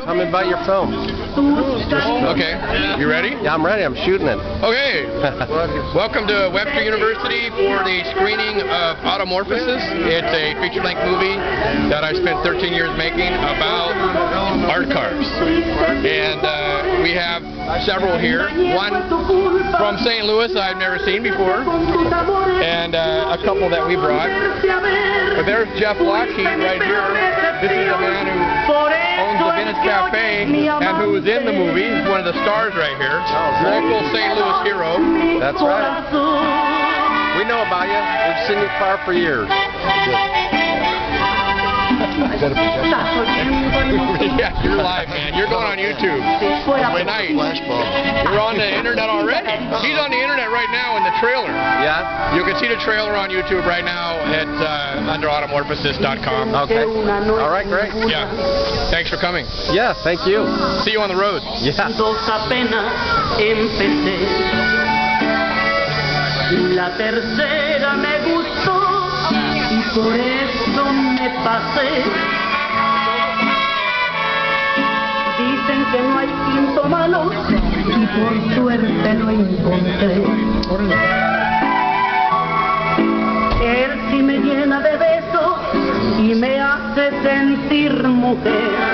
Come invite your film. Okay. You ready? Yeah, I'm ready. I'm shooting it. Okay. Welcome to Webster University for the screening of Automorphosis. It's a feature-length movie that I spent 13 years making about art cars. And we have several here. One from St. Louis I've never seen before, and a couple that we brought. But there's Jeff Lockheed right here. This is the man who owns the Venice Cafe and who is in the movie. He's one of the stars right here. Local St. Louis hero. That's right. We know about you. We've seen your car for years. Yeah, you're live, man. You're going on YouTube tonight. You're on the internet already. He's on the internet right now in the trailer. Yeah? You can see the trailer on YouTube right now at under automorphosis.com. Okay. All right, great. Yeah. Thanks for coming. Yeah, thank you. See you on the road. Yeah. La tercera me gustó y por eso me pasé. Dicen que no hay quinto malo y por suerte lo encontré. Él sí me llena de besos y me hace sentir mujer.